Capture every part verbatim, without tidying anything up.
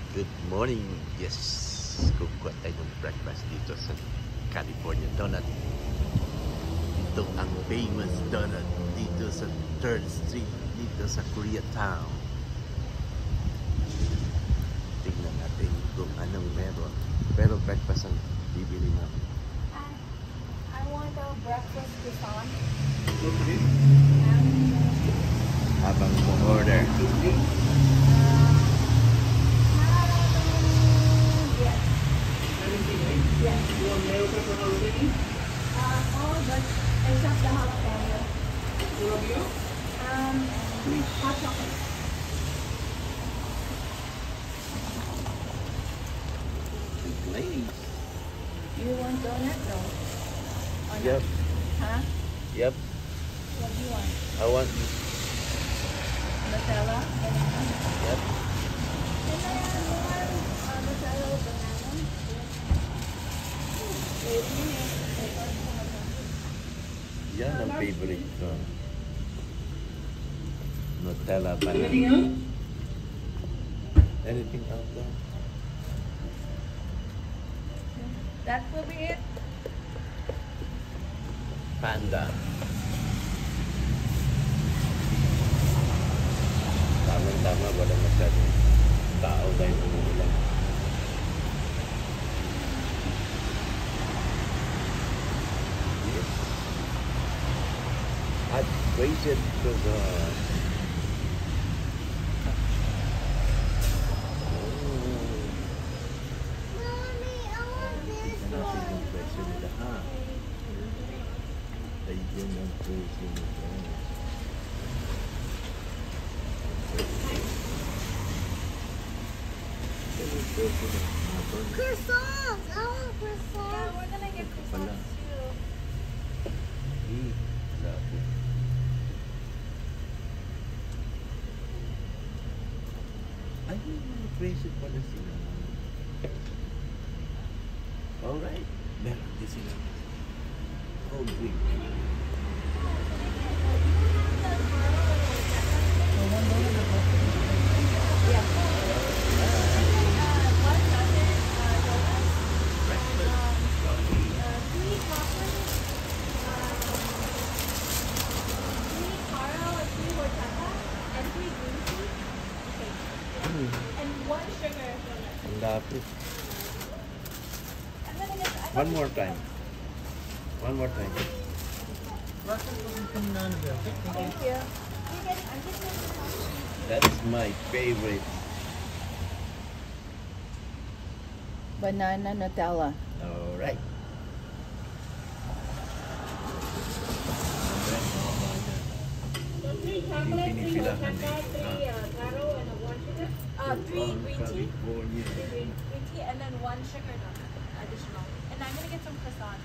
Good morning. Yes, kukuha tayo ng breakfast dito sa California Donut. Ito ang famous donut dito sa third Street, dito sa Koreatown. Tingnan natin kung anong meron. Pero breakfast ang bibili namin. I, I want a breakfast croissant. Okay. Habang mo order. Yes. Anything, right? Yes. You want mayo pepper jalapeno? Uh, all but except the jalapeno. Jalapeno? Um, hot chocolate. Glaze. You want donut though? Or not? Yep. Huh? Yep. What do you want? I want. Nutella? Banana? Yep. Can I add more uh, Nutella with banana? Maybe. Yan ang favorite ko. Nutella Anything banana. else? Anything else there? That will be it. Panda. Tama-tama, wala masyadong tao dahil umuulan. Yes. At braised croissant. Tignan natin yung presyo nila, ha? Ayun ang presyo nila. Croissants! I want croissants! Yeah, we're gonna get Wala. croissants too. Eh, sabi. Ay, mga presyo pala sila. Alright. Meron din sila. Whole drink. Yeah. Uh, one dozen uh, donuts. Breakfast. Uh, three coffee. Um, three caramel and three horchata. And three green tea. Okay. Hmm. And one sugar donut. Ang lapit. I'm gonna get. I One more time. One more time. Thank you. You get, I'm getting it. That's my favorite. Banana Nutella. Alright. So three chocolate, three horchata, three uh, taro, and a one sugar. Uh, three green tea. Three green, green tea, and then one sugar donut additional. And I'm gonna get some croissants.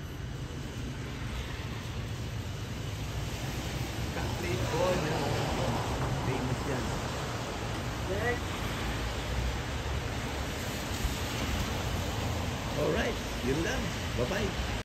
California. Famous yan. Alright. Yun lang. Bye-bye.